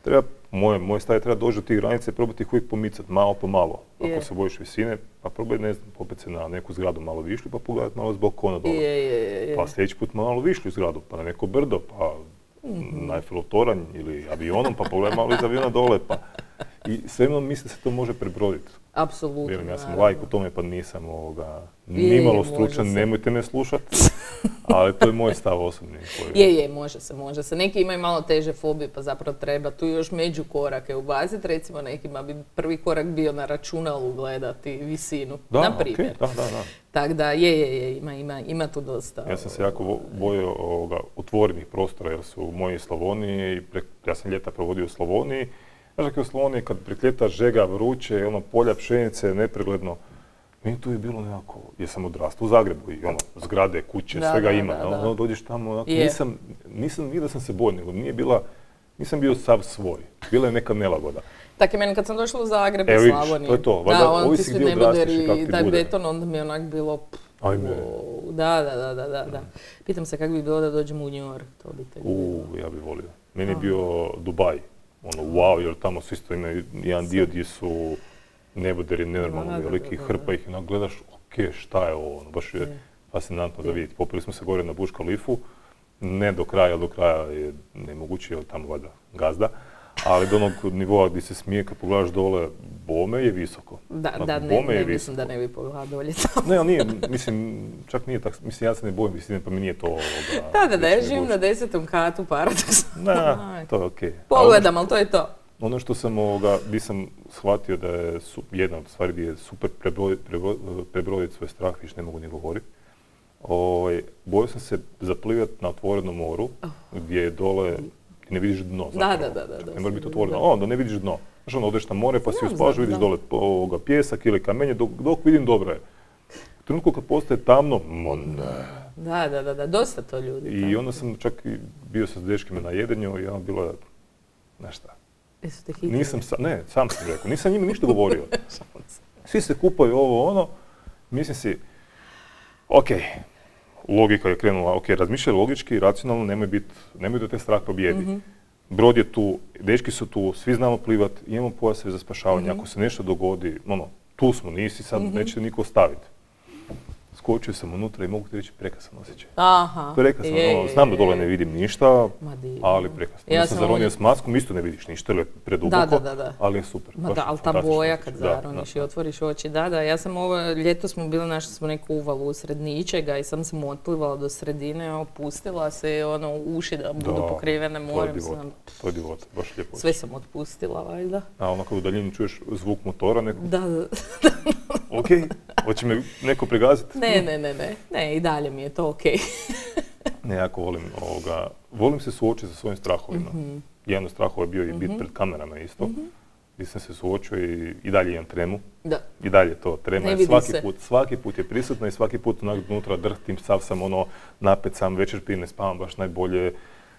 treba, moje, moje staje treba doći do tih granica i probati ih uvijek pomicati malo po malo. Ako Je. se bojiš visine, pa probaj, ne znam, popet se na neku zgradu malo višlju, pa pogledati malo s balkona dole. Je, je, je. Pa sljedeći put malo višlju zgradu, pa na neko brdo, pa Mhm. na Eiffelov toranj ili avionom, pa pogledaj malo iz aviona dole, pa... I sve jednom mislim da se to može prebroditi. Apsolutno. Vjerujem, ja sam naravno. lajk u tome, pa nisam ovoga, Je, nimalo može stručan, se. nemojte me slušat, ali to je moj stav osobni. Koji... Je, je, može se, može se. Neki imaju malo teže fobije, pa zapravo treba tu još među korake ubaciti. Recimo nekima bi prvi korak bio na računalu gledati visinu, Da, na primjer. okej, da, da, da. Tako da, je, je, je, ima, ima, ima tu dosta. Ja sam se jako vo- bojio ovoga, otvorenih prostora jer su u mojoj Slavoniji, i prek- ja sam ljeta provodio u Slavoniji. Znaš kako je u Slavoniji kad prekljeta žega, vruće, ono polja pšenice, nepregledno. Meni tu je bilo nekako, jer sam odrastao u Zagrebu i ono, zgrade, kuće, Da, svega da, ima. da, ono, da. dođeš tamo, onako, Je. nisam, nisam, nije da sam se bojio, nego nije bila, nisam bio sav svoj. Bila je neka nelagoda. Tako i meni kad sam došla u Zagreb Evo i vidiš, Slavoniju. to je to, valjda Da, on ti ovisi svi gdje neboderi odrasteš i kak i ti taj bude. beton, onda mi je onak bilo... pff, Ajme. wow. Da, da, da, da, da, da. Pitam se kako bi bilo da dođemo u New York, to bi tek U, bilo. ja bih volio. Meni je Aha. bio Dubaj. Ono, wow, jer tamo su isto imaju jedan dio gdje su neboderi nenormalno Da, da, da, veliki, da, da. hrpa ih i onako gledaš, ok, šta je ovo, ono, baš je Je. fascinantno da Je. vidjeti. Popili smo se gore na Burj Khalifu, ne do kraja, do kraja je nemoguće, jer tamo valjda gazda, ali do onog nivoa gdje se smije kad pogledaš dole, bome je visoko. Da, Onako, da, ne, bome ne je mislim da visoko. ne bi pogledala dolje tamo. Ne, ali nije, mislim, čak nije tako, mislim, ja se ne bojim visine, pa mi nije to ovoga... Da, da, da, ja neće me živim na gušiti. desetom katu paradoksa. Na, to je okej. Pogledam, ali to je to. Ono što sam ovoga, di sam shvatio da je su, jedna od stvari gdje je super prebroditi prebro, prebroditi svoj strah, više ne mogu ni govoriti. Ovaj, bojio sam se zaplivati na otvorenom moru, gdje je dole, ne vidiš dno zapravo. Da, da, da, da, Ne mora biti da. otvoreno, o, da ne vidiš dno. Znaš, ono, odeš na more pa si Znam, uz plažu, znam, vidiš da. dole ovoga, pjesak ili kamenje, dok, dok vidim dobro je. U trenutku kad postaje tamno, mo ne. Da, da, da, da, dosta to ljudi. I tako. onda sam čak i bio sa dečkima na jedenju i ono bilo, znaš šta, Jesu te hitili? nisam sa, ne, sam sam rekao, nisam njima ništa govorio. Svi se kupaju ovo ono, mislim si, ok, logika je krenula, ok, razmišljaj logički, racionalno, nemoj bit, nemoj da te strah pobjedi. Mhm. Brod je tu, dečki su tu, svi znamo plivat, imamo pojaseve za spašavanje, Mhm. ako se nešto dogodi, ono, tu smo, nisi sad, Mhm. neće te niko ostaviti. Skočio sam unutra i mogu ti reći prekasan osjećaj. Aha. Prekasan, je, ono, znam da dole je, ne je. vidim ništa, Ma divno. ali prekasno. Ja Ja sam sam zaronio ovdje- s maskom, isto ne vidiš ništa, jer je preduboko, Da, da, da, da. ali je super. Ma baš da, ali ta fantastično boja osjećaj. kad Da, zaroniš da, i da. otvoriš oči, da, da, ja sam ovo, ljeto smo bili, našli smo neku uvalu usred ničega i sam sam otplivala do sredine, opustila se i ono, uši da budu Da, pokrivene to je morem, divota, sam, to je divota, baš lijepo. sve sam otpustila, valjda. A onako u daljini čuješ zvuk motora nekog, Da, da, ok, hoće me neko pregaziti? ne, ne, ne, ne, ne, i dalje mi je to okej. Ne, jako volim ovoga, volim se suočiti sa svojim strahovima. Mhm. Jedan od strahova je bio i bit pred kamerama isto, gdje sam se suočio i, i dalje imam tremu. Da, I dalje to, trema Ne je vidi svaki se. put, svaki put je prisutna i svaki put onak unutra drhtim, sav sam ono, napet sam, večer prije ne spavam baš najbolje,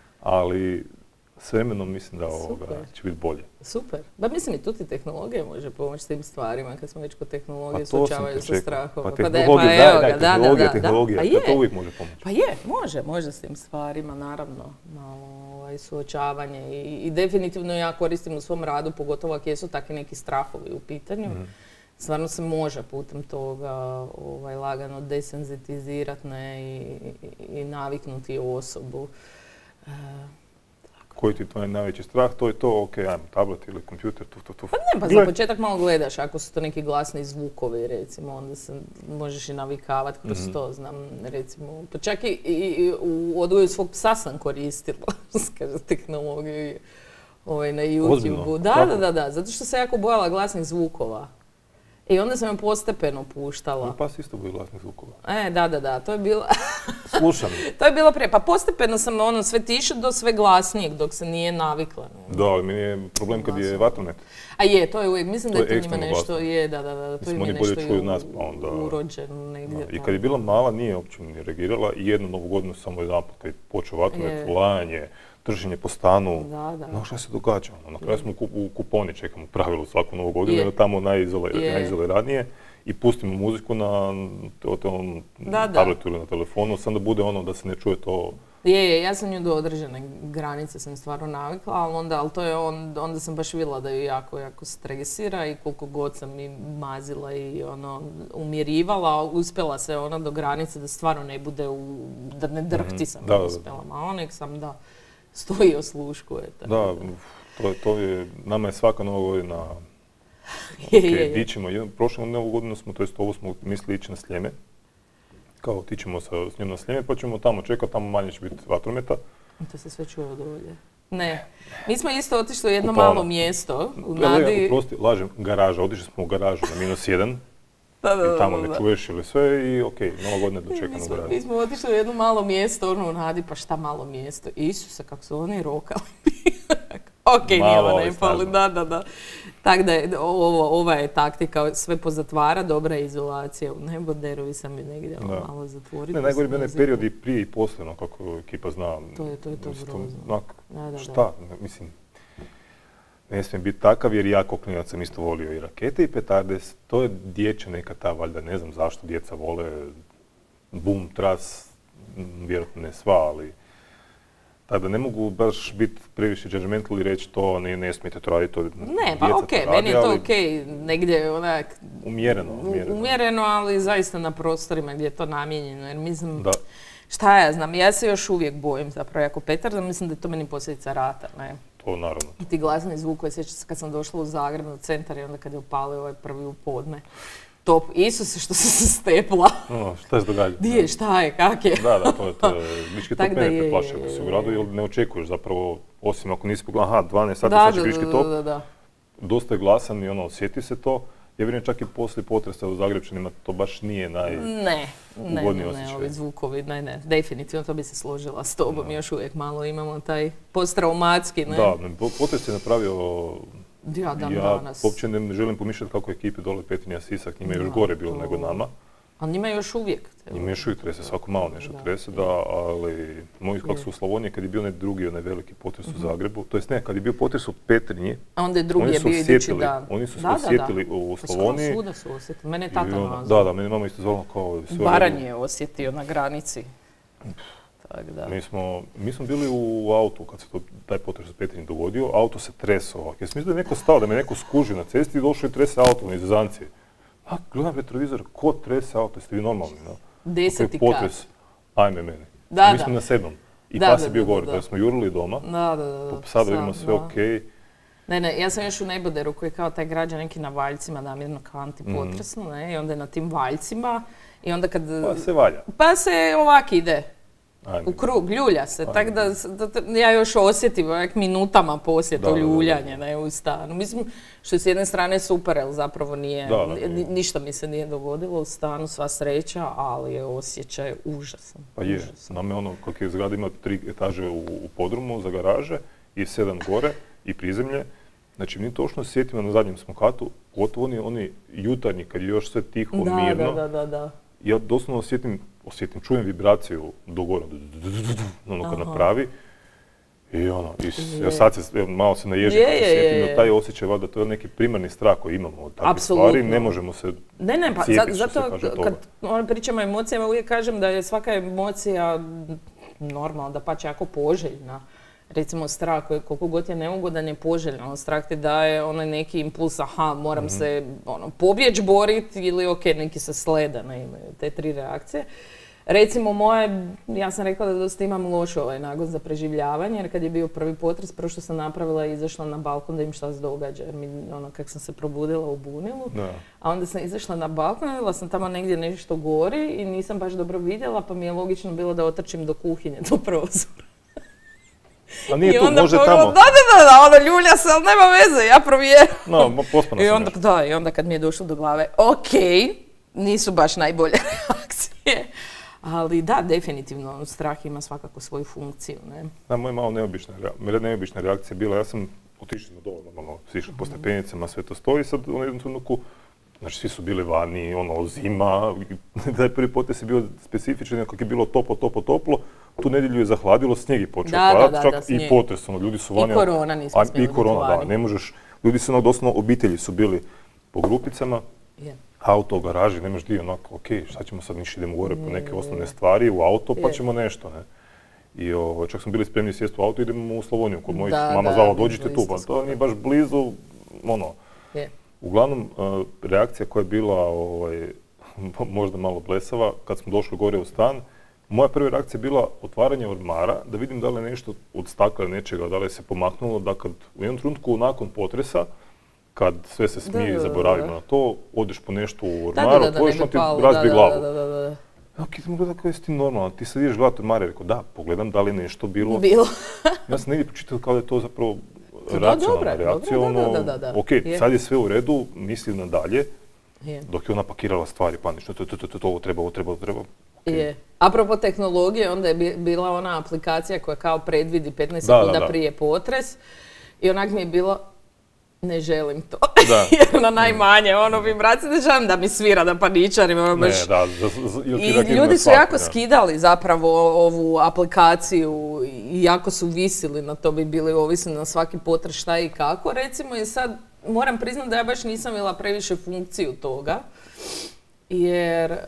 ali s vremenom mislim da ovoga Super. će biti bolje. super. Ba mislim i tu ti tehnologija može pomoći s tim stvarima, kad smo već kod tehnologije, Pa to sam suočavaju te sa čekao. strahova. Pa da, tehnologija, pa daj, evo daj, ga, da, da, tehnologija, da, da. tehnologija, Pa to, je. to uvijek može pomoći. Pa je, može, može s tim stvarima, naravno, malo ovaj, suočavanje i, i definitivno ja koristim u svom radu, pogotovo ako jesu takvi neki strahovi u pitanju. Mhm. Stvarno se može putem toga ovaj, lagano desenzitizirati ne, i, i, i naviknuti osobu. E, Koji ti je tvoj najveći strah, to je to, ok, ajmo, tablet ili kompjuter, tu, tu, tu. Pa ne, pa za Gle. početak malo gledaš, ako su to neki glasni zvukovi, recimo, onda se možeš i navikavati kroz Mhm. to, znam, recimo, pa čak i, i, i u odgoju svog psa sam koristila, kaže, tehnologiju i, ovaj, na Ozbiljno? YouTubeu. Da, Kako? da, da, da, zato što se jako bojala glasnih zvukova. I onda sam je postepeno puštala. Moj pas isto boji glasnih zvukova. E, da, da, da, to je bilo, Slušam. to je bilo prije, pa postepeno sam ono sve tiše do sve glasnijeg, dok se nije navikla. Ne. Da, ali meni je problem kad je vatromet. A je, to je uvijek, mislim To da je je to njima ekstremno nešto, glasno. je, da, da, da, to Mislim, im je oni bolje nešto čuju i nas, pa onda- urođeno negdje. I tamo. kad je bila mala nije uopće ni reagirala i jednu novu godinu samo jedan put kad je počeo vatromet, Je. lajanje, trženje po stanu. Da, da. No šta se događa? Ono, na kraju smo u, kup- u kuponi, čekamo u pravilu svaku novu godinu, Je. jer tamo najizole, Je. najizoliranije i pustimo muziku na to, to, Da, da. tabletu ili na telefonu, samo da bude ono da se ne čuje to Je, je, ja sam nju do određene granice sam stvarno navikla, ali onda, ali to je on, onda sam baš vidjela da ju jako, jako stresira i koliko god sam i mazila i ono, umjerivala, uspjela se ona do granice da stvarno ne bude, u, da ne drhti sam da, uspjela, ma onek sam da stoji i osluškuje. Da, to je, to je, nama je svaka nova godina, je, okay, je, je. dićemo, prošlu novu godinu smo, to jest ovo smo mislili ići na Sljeme. Kao otićemo sa, s njom na Sljeme, pa ćemo tamo čekati, tamo manje će biti vatrometa. To se sve čuje od ovdje. Ne. Mi smo isto otišli u jedno Upalno. malo mjesto u Ja, Nadi. Prosti, lažem, garaža, otišli smo u garažu na minus jedan. Da, da, I tamo da, ne da. čuješ ili sve i okej, okay, nova godina dočekana Mi u smo, garažu. mi smo otišli u jedno malo mjesto, ono u Nadi, pa šta malo mjesto? Isuse, kako su oni rokali. Ok, nije Malo, ovo ali Nepal, snažno. da, da, da. Tako da je, ovo, ova je taktika, sve pozatvara, dobra je izolacija. U neboderovi sam ju negdje Da. malo zatvoriti. Ne, najgori bi onaj period i prije i poslije, no, kako ekipa zna. To je to, je to isto, grozno. onak, Da, da, da. šta, ne, mislim, ne smijem biti takav jer ja kao klinac sam isto volio i rakete i petarde, to je dječja neka ta, valjda, ne znam zašto djeca vole, bum, tras, m, vjerojatno ne sva, ali tako da ne mogu baš biti previše judgmental i reći to ne, ne smijete to raditi, to Ne, djeca pa to okej, radi, meni je to ali okej, negdje onak Umjereno, umjereno. umjereno, ali zaista na prostorima gdje je to namijenjeno, jer mislim, Da. šta ja znam, ja se još uvijek bojim zapravo jako petarda, mislim da je to meni posljedica rata, ne. To naravno. I ti glasni zvukove, sjećam se kad sam došla u Zagreb, u centar i onda kad je upalio ovaj prvi u podne. Top, Isuse što sam se stepla. No, šta se događa? Di je, šta je, kak je? Da, da, to je, to je, viški top Tak da mene je, preplaše je, ako si u je, gradu, je. jer ne očekuješ zapravo, osim ako nisi pogledao, aha, dvanaest sati, Da, sad će da, viški da, top, da, da. dosta je glasan i ono, osjeti se to. Ja vjerujem čak i poslije potresa u Zagrebčanima to baš nije naj... Ne, ne, ne, Ugodni ne, osjećaj. ovi zvukovi, ne, ne, definitivno to bi se složila s tobom, još uvijek malo imamo taj posttraumatski, ne? Da, potres je napravio, Ja, dan ja danas. uopće ne želim pomišljati kako je ekipi dole Petrinja, Sisak, njima je još Da, gore bilo to- nego nama. Ali njima još uvijek. Njima još uvijek trese, svako malo nešto Da. trese, da, ali moji kako su u Slavoniji, kad je bio onaj drugi, onaj veliki potres u Zagrebu, to jest ne, kad je bio potres u Petrinji, A onda je drugi oni je su bio idući osjetili, dan. oni su se Da, da, da. osjetili u Pa Slavoniji. skoro svuda su osjetili. Mene je i tata ono- nazvao. Da, da, meni mama isto zvala kao sve u Baranj redu. je osjetio na granici. Tak da. Mi smo, mi smo bili u autu kad se to, taj potres u Petrinji dogodio, auto se tresao ovako. Ja sam mislio da je neko stao, da me neko skuži na cesti i došao i trese auto na izazancije. A gledam retrovizor, ko trese auto, jeste vi normalni, no? Deseti Kako je kat. potres, ajme mene. Da, mi da. smo na sedmom. I Da, pas da, je bio da, gore, da, da da. smo jurili doma. Da, da, da. Sada vidimo Sad, sve da. okej. Ne, ne, ja sam još u Neboderu koji je kao taj građan neki na valjcima namjerno kao antipotresno, ne, i onda je na tim valjcima i onda kad... Pa se valja. Pa se ovak ide, Ajme. u krug, ljulja se, tako da, da, da ja još osjetim ovak minutama poslije Da, to da, da, ljuljanje, ne, u stanu. Mislim, što je s jedne strane super, jer zapravo nije, Da, da, ni- nije. ništa mi se nije dogodilo u stanu, sva sreća, ali je osjećaj užasan. Pa je, užasan. nam je ono, kako je zgrada ima tri etaže u, u podrumu za garaže i sedam gore i prizemlje. Znači mi točno osjetimo na zadnjem smo katu, gotovo oni, oni jutarnji kad je još sve tiho, Da, mirno. da, da, da, da. Ja doslovno osjetim, osjetim, čujem vibraciju do gore, ono kad Aha. napravi. I ono, i s- Je. evo sad se, evo, malo se naježim Je, kad se je, je, sjetim, je. da taj osjećaj, valjda, to je neki primarni strah koji imamo od takvih Apsolutno. stvari, ne možemo se Ne, ne, pa cijepiti, za- što se zato kaže, od kad toga. ono, pričamo o emocijama, uvijek kažem da je svaka emocija normalna, da pače jako poželjna. Recimo strah, koji koliko god je neugodan je poželjan. Strah ti daje onaj neki impuls, aha, moram Mhm. se ono, pobjeć borit ili ok, neki se sleda, ne imaju te tri reakcije. Recimo moje, ja sam rekla da dosta imam loš ovaj nagon za preživljavanje, jer kad je bio prvi potres, prvo što sam napravila je izašla na balkon da im šta se događa, jer mi, ono, kak sam se probudila u bunilu. Da. A onda sam izašla na balkon, vidjela sam tamo negdje nešto gori i nisam baš dobro vidjela, pa mi je logično bilo da otrčim do kuhinje, do prozora. A nije I tu, onda može pogledam, tamo. Da, da, da, da, ono ljulja se, ali nema veze, ja provjeram. No, ma, pospana I sam onda, nešto. da, i onda kad mi je došlo do glave, ok, nisu baš najbolje reakcije. Ali da, definitivno, strah ima svakako svoju funkciju, ne? Da, moja malo neobična, rea- neobična reakcija bila, ja sam otišli na dole, normalno, svi išli po stepenicama, sve to stoji, sad u jednom trenutku, znači svi su bili vani, ono, zima, taj prvi potres je bio specifičan, jer kako je bilo toplo, toplo, toplo, tu nedjelju je zahladilo, snijeg je počeo Da, da, padat, da, čak da, i snijeg. potres, ono, ljudi su vani. I korona nismo a, smjeli I korona, biti da, vani. ne možeš, ljudi su ono, doslovno, obitelji su bili po grupicama, Je. auto u garaži, nemaš dio, onako, ok, šta ćemo sad, niš idemo gore po neke osnovne stvari u auto, pa Je. ćemo nešto, ne. I o, čak smo bili spremni sjesti u auto, idemo u Slavoniju, kod mojih Da, mama da, zvala, mi dođite smo tu, isto pa to skoro. nije baš blizu, ono. Je. Uglavnom, uh, reakcija koja je bila ovaj, možda malo blesava, kad smo došli gore u stan, moja prva reakcija je bila otvaranje ormara, da vidim da li je nešto od stakla nečega, da li je se pomaknulo, da kad u jednom trenutku nakon potresa, kad sve se smije i Da, da, da, zaboravimo da. na to, odeš po nešto u Da, ormaru, da, da, da, otvoriš, ne on bi ti palo, razbije da, glavu. da, da, da, da. Ok, sam gledao kako jesi ti normalan, ti sad ideš gledati ormare, rekao da, pogledam da li je nešto bilo. Bilo. Ja sam negdje pročitao kao da je to zapravo Da, racionalna dobra, reakcija, dobra, da, ono, da, da, da. ok, Je. sad je sve u redu, mislim na dalje, Je. dok je ona pakirala stvari panično, to, to, to, to, to, ovo treba, ovo treba, ovo treba. Okay. Je. Apropo tehnologije, onda je bi- bila ona aplikacija koja kao predvidi petnaest Da, da, sekunda da. prije potres i onak mi je bilo ne želim to. Da. Jer na najmanje, ono vibracije ne želim da mi svira, da paničarim, ono baš... Ne, da, za, za, ili ti I da kidne ljudi su svaku, jako da. skidali zapravo ovu aplikaciju i jako su visili na to, bi bili ovisni na svaki potres šta i kako. Recimo i sad moram priznati da ja baš nisam imala previše funkciju toga, jer e,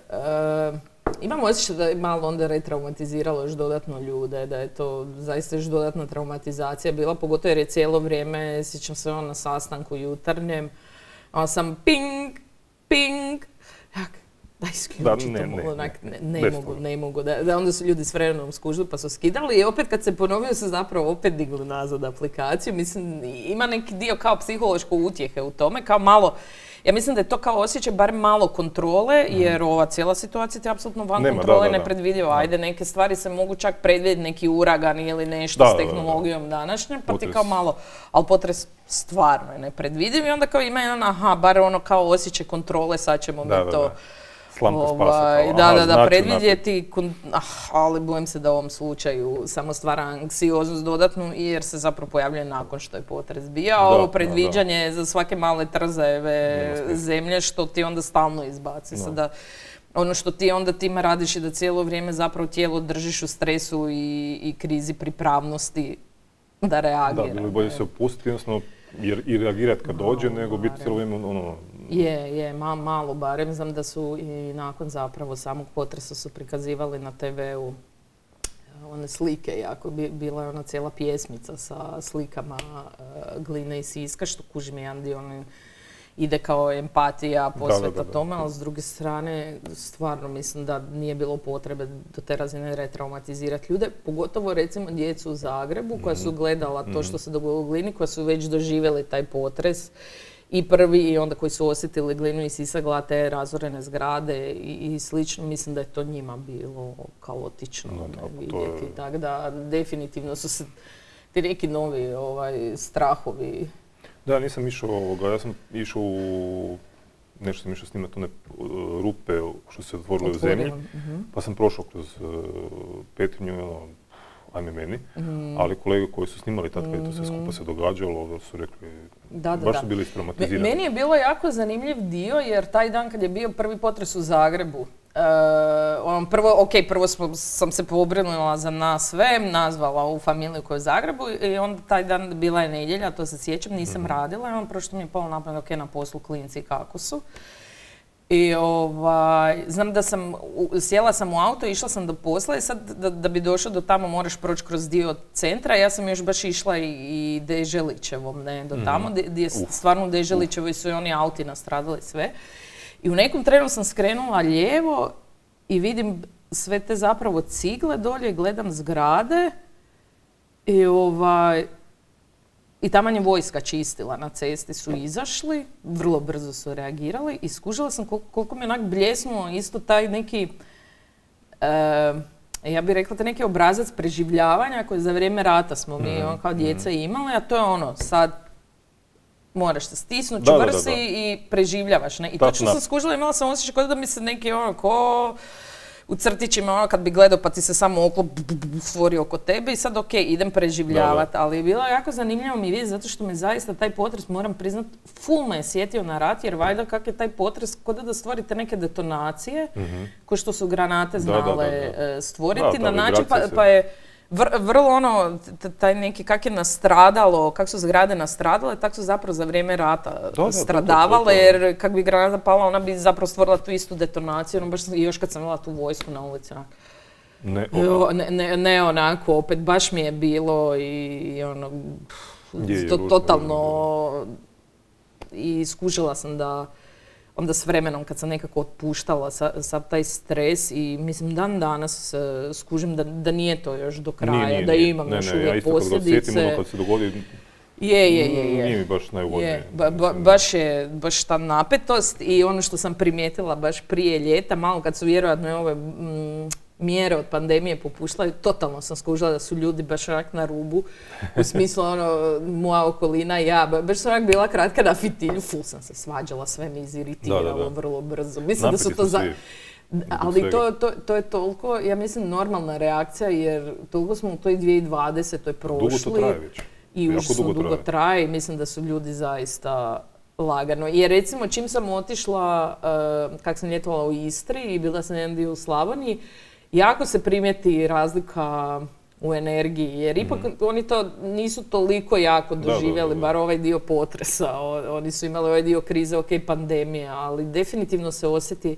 imam osjećaj da je malo onda retraumatiziralo još dodatno ljude, da je to zaista još dodatna traumatizacija bila, pogotovo jer je cijelo vrijeme, sjećam se ono na sastanku jutarnjem, ono sam ping, ping, jak, daj isključi Da, to ne, malo, ne, onak, ne, ne. ne Bez mogu, toga. ne mogu, da, da onda su ljudi s vremenom skužili pa su skidali i opet kad se ponovio se zapravo opet digli nazad aplikaciju, mislim ima neki dio kao psihološke utjehe u tome, kao malo, ja mislim da je to kao osjećaj bar malo kontrole, jer ova cijela situacija je apsolutno van Nema, kontrole, da, da, da. nepredvidljiva. Da. Ajde, neke stvari se mogu čak predvidjeti, neki uragan ili nešto Da, s da, da, da. tehnologijom današnjom, pa ti Potres. kao malo, ali potres stvarno je nepredvidiv i onda kao ima jedan, aha, bar ono kao osjećaj kontrole, sad ćemo Da, mi da, to... da. Slamka spasa. Ovaj, kao, da, aha, da, da, znači, predvidjeti, kon- ah, ali bojim se da u ovom slučaju samo stvara anksioznost dodatnu jer se zapravo pojavljuje nakon što je potres bio, a Da, ovo da, predviđanje za svake male trzajeve Nema smisla. zemlje što ti onda stalno izbaci. Da. Sada, ono što ti onda time radiš je da cijelo vrijeme zapravo tijelo držiš u stresu i, i krizi pripravnosti da Da, reagira. bilo bi bolje se opustiti, jednostavno, jer i reagirati kad dođe, Malo nego biti barem. cijelo vrijeme ono... Je, je, ma, malo barem. Znam da su i nakon zapravo samog potresa su prikazivali na te veu one slike, jako bi, bila je ona cijela pjesmica sa slikama uh, Gline i Siska, što kužim jedan dio ono, ide kao empatija, posveta da, da. tome, ali s druge strane stvarno mislim da nije bilo potrebe do te razine retraumatizirati ljude, pogotovo recimo djecu u Zagrebu koja su gledala to što se dogodilo u Glini, koja su već doživjeli taj potres i prvi i onda koji su osjetili Glinu i Sisak, gleda te razorene zgrade i, i slično, mislim da je to njima bilo kaotično No, ne, tako, to vidjeti. je- Tako da definitivno su se ti neki novi ovaj, strahovi. Da, nisam išao ovoga, ja sam išao u... Nešto sam išao snimati one uh, rupe što se otvorile u zemlji, otvorila. Mhm. pa sam prošao kroz uh, Petrinju, ono, ajme meni, Mhm. ali kolege koji su snimali tad kad je to sve skupa se događalo, su rekli, Da, da, baš da. su bili Me- istraumatizirani. Meni je bilo jako zanimljiv dio jer taj dan kad je bio prvi potres u Zagrebu, uh, on prvo, ok, prvo smo, sam se pobrinula za nas sve, nazvala ovu familiju koja je u Zagrebu i onda taj dan bila je nedjelja, to se sjećam, nisam radila i on prvo što mi je palo na pamet, ok, na poslu klinci kako su. I ovaj, znam da sam, u- sjela sam u auto, išla sam do posla i sad da, da bi došao do tamo moraš proći kroz dio centra. Ja sam još baš išla i, i Deželićevom, ne, do tamo, gdje- gdje s- stvarno u Deželićevoj su i oni auti nastradali sve. I u nekom trenu sam skrenula lijevo i vidim sve te zapravo cigle dolje, gledam zgrade i ovaj, i taman je vojska čistila, na cesti su izašli, vrlo brzo su reagirali i skužila sam kol- koliko mi je onak bljesnuo isto taj neki, e, ja bih rekla, taj neki obrazac preživljavanja koji za vrijeme rata smo mi ono, kao djeca imali, a to je ono, sad moraš se stisnuti, Da, da, da, čvrsi da. i preživljavaš. Ne? I Tačno. točno sam skužila, imala sam osjećaj kao da mi se neki ono, ko u crtićima, ono kad bi gledao pa ti se samo oklop bu, bu, bu, stvori oko tebe i sad ok, idem preživljavati. Ali je bilo jako zanimljivo mi vidjeti zato što me zaista taj potres, moram priznat, full me je sjetio na rat jer valjda kak je taj potres, kod da stvorite neke detonacije, ko što su granate Da, da, da, znale da. e, stvoriti Da, na ta način pa, vibracija se- pa je Vr- vrlo ono, t- taj neki kak je nastradalo, kak su zgrade nastradale, tak su zapravo za vrijeme rata da, to, to, stradavale, to, to. jer kak bi granata pala, ona bi zapravo stvorila tu istu detonaciju, ono baš sam- i još kad sam vidjela tu vojsku na ulici, onak, Ne, Jo, ne, ne, ne onako, opet baš mi je bilo i, i ono, Je, je, to, ružno, totalno i skužila sam da onda s vremenom kad sam nekako otpuštala sa, sa taj stres i mislim dan danas uh, skužim da, da nije to još do kraja, Nije, nije, da nije. imam ne, još ne, ja uvijek isto kad ga posljedice. osjetim, ono kad se dogodi, Je, je, je, je. nije mi baš najugodnije. Je, ba, ba, baš je baš ta napetost i ono što sam primijetila baš prije ljeta, malo kad su vjerojatno i ove mm, mjere od pandemije popuštale, totalno sam skužila da su ljudi baš onak na rubu, u smislu ono, moja okolina i ja, baš sam onak bila kratka na fitilju, ful sam se svađala, sve mi iziritiralo Da, da, da. vrlo brzo. Mislim Napeti da su to smo za... svi. Ali to, to, to je toliko, ja mislim, normalna reakcija jer toliko smo u toj dvije tisuće dvadesetoj prošli. Dugo to traje već. I Jako užasno dugo dugo traje. traje i mislim da su ljudi zaista lagano. Jer recimo čim sam otišla, uh, kak sam ljetovala u Istri i bila sam jedan dio u Slavoniji, jako se primijeti razlika u energiji, jer ipak mm. oni to nisu toliko jako doživjeli, da, da, da. bar ovaj dio potresa, o, oni su imali ovaj dio krize, ok, pandemije, ali definitivno se osjeti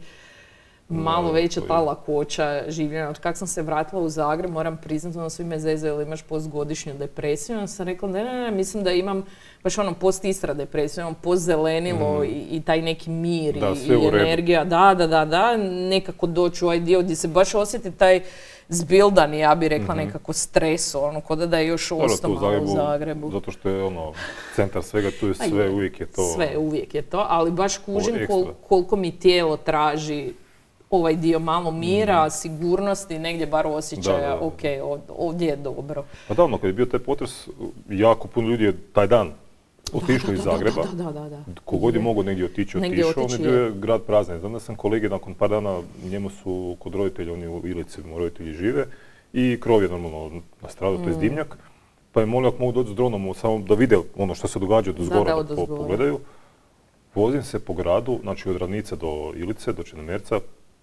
malo No, veća to ta je. lakoća življenja. Od kak sam se vratila u Zagreb, moram priznati, ono svi me zezaju ili imaš postgodišnju depresiju. Onda sam rekla, ne, ne, ne, mislim da imam baš ono post-istra depresiju, imam post-zelenilo Mm. i, i taj neki mir Da, i, sve i u redu. energija. Da, da, da, da, nekako doći u ovaj dio gdje se baš osjeti taj zbildani, ja bih rekla, Mhm. nekako stres, ono, ko da da je još Dobro, ostao tu u malo Zagrebu, u Zagrebu. zato što je ono, centar svega, tu je A sve, je. uvijek je to... Sve, uvijek je to, ali baš kužim ekstra. kol, koliko mi tijelo traži ovaj dio malo mira, sigurnosti, negdje bar osjećaja, Da, da, da. ok, ov- ovdje je dobro. Pa da, ono, kad je bio taj potres, jako puno ljudi je taj dan otišlo iz Da, da, Zagreba. Da, da, da, da. Kogod je mogao negdje otići, Negdje otišao, on je otići, bio je. je grad prazan. Znam da sam kolege nakon par dana, njemu su kod roditelja, oni u Ilici, mu roditelji žive, i krov je normalno nastradao, to je Mm. dimnjak, pa je molio ako mogu doći s dronom, samo da vide ono što se događa od Da, zgora, da, da, od po- ozgora. pogledaju. Vozim se po gradu, znači od Ravnice do Ilice, do Črnomerca,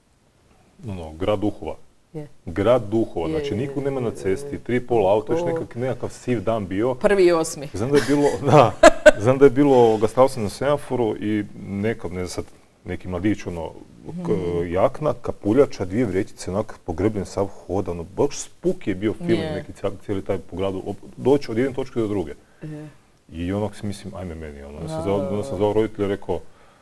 ono, grad duhova. Je. Grad duhova, Je, znači je, nikog nema na je, cesti, je. tri i pol auta, još To- nekak, nekakav siv dan bio. Prvi i osmi. Znam da je bilo, da, znam da je bilo, ga stao sam na semaforu i neka, ne znam sad, neki mladić, ono, k- jakna, kapuljača, dvije vrećice, onak pogrbljen sav hoda, ono, baš spuk je bio film, Je. neki cijeli, cijeli taj po gradu, op- doći od jedne točke do druge. Je. I onak si mislim, ajme meni, ono, ja sam Da, zvao, da, onda da. sam zvao roditelja i rekao,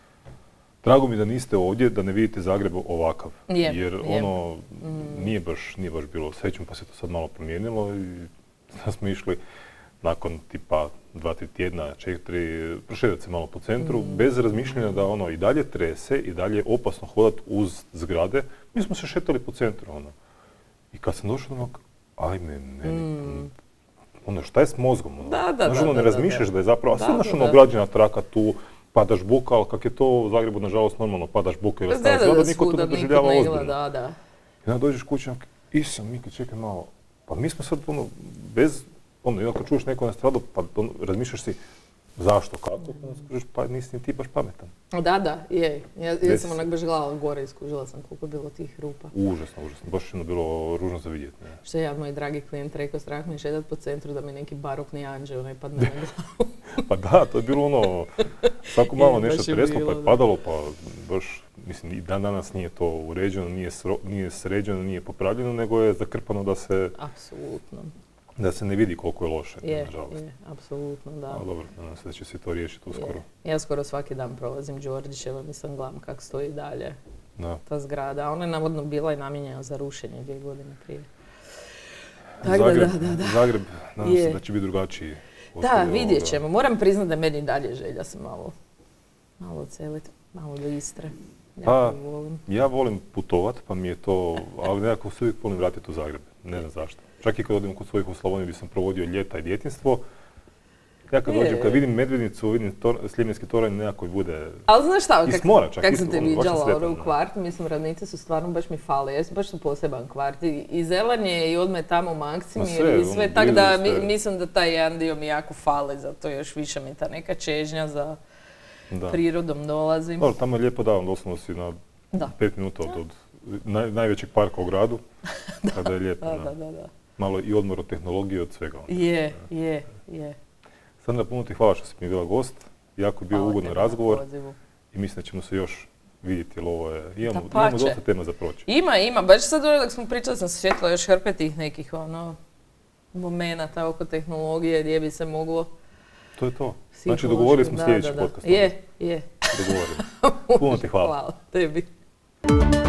drago mi da niste ovdje, da ne vidite Zagreb ovakav. Je, Jer je. ono, nije baš, nije baš bilo srećom, pa se to sad malo promijenilo i da smo išli nakon tipa dva, tri tjedna, četiri, prošetati se malo po centru, Mm. bez razmišljanja da ono i dalje trese, i dalje je opasno hodati uz zgrade. Mi smo se šetali po centru, ono. I kad sam došao onak, ajme meni, ono, šta je s mozgom? Ono? Mm. Da, da, Znaš, da, ono, da, ne da, razmišljaš da. da je zapravo, a Da, sad znaš, da, ono, da. ograđena traka tu, padaš buka, ali kak je to u Zagrebu, nažalost, normalno, padaš buka ili Da, stara da, zgrada, da, niko to svuda ne niko doživljava ne ozbiljno. gleda, da, da. I onda dođeš kući, onak, isam, Mika, čekaj malo, pa mi smo sad, ono, bez, ono, i onda kad čuješ neko nastradao, pa ono, razmišljaš si, zašto, kako, onda skužiš, pa nisi ni ti baš pametan. Da, da, je. Ja, ja Desi sam se. onak baš gledala gore i skužila sam koliko je bilo tih rupa. Užasno, užasno, baš je ono bilo ružno za vidjeti. Ne? Što je ja, moj dragi klijent, rekao, strah mi je šetat po centru da mi neki barokni anđeo ne padne na glavu. Pa da, to je bilo ono, svako malo Je, nešto baš je treslo, pa bilo, je da. padalo, pa baš, mislim, i dan danas nije to uređeno, nije, sro, nije sređeno, nije popravljeno, nego je zakrpano da se, Apsolutno. da se ne vidi koliko je loše, Je, nažalost. je, apsolutno, da. Ali dobro, nadam se da će se to riješiti uskoro. Je. Ja skoro svaki dan prolazim Đorđićeva, mislim, gledam kako stoji dalje Da. ta zgrada. Ona je navodno bila i namijenjena za rušenje dvije godine prije. Tako da, Zagreb, da, da, da. Zagreb, nadam se Je. da će biti drugačiji. Da, Ostavio vidjet ovoga. ćemo. Moram priznati da je meni dalje želja se malo, malo odseliti, malo do Istre. Ja Pa, to volim. Ja volim putovat, pa mi je to, ali nekako se uvijek volim vratiti u Zagreb. Ne znam zašto. Čak i kad odem kod svojih u Slavoniju gdje sam provodio ljeta i djetinjstvo, ja kad Je. dođem, kad vidim Medvednicu, vidim tor, Sljemenski toranj, nekako bude... Ali znaš šta, Iz kak, mora čak, kak isto, sam te ono, baš je viđala sretan, ono, u da. kvartu, mislim, Ravnice su stvarno baš mi fale, jesu baš su poseban kvart. I, i Zelan je i odmah tamo u Maksimir sve, i sve, ono, tako blizu da sve. mi, mislim da taj jedan dio mi jako fale, zato još više mi ta neka čežnja za Da. prirodom dolazim. Dobro, tamo je lijepo da, doslovno si na Da. pet minuta od, od naj, najvećeg parka u gradu, kada je lijepo. Da, da. da, da, da. Malo i odmor od tehnologije, od svega. onda. Je, je, je. Sandra, puno ti hvala što si mi bila gost. Jako je bio Hvala ugodan tebi na razgovor pozivu. i mislim da ćemo se još vidjeti, jer ovo je, imamo, Dapače. imamo dosta tema za proći. Ima, ima. Baš sad dok smo pričali sam se sjetila još hrpe tih nekih ono, momenata oko tehnologije gdje bi se moglo... To je to. Znači dogovorili smo da, sljedeći da, da. podcast. Je, je. Dogovorili. Puno ti hvala. Hvala tebi.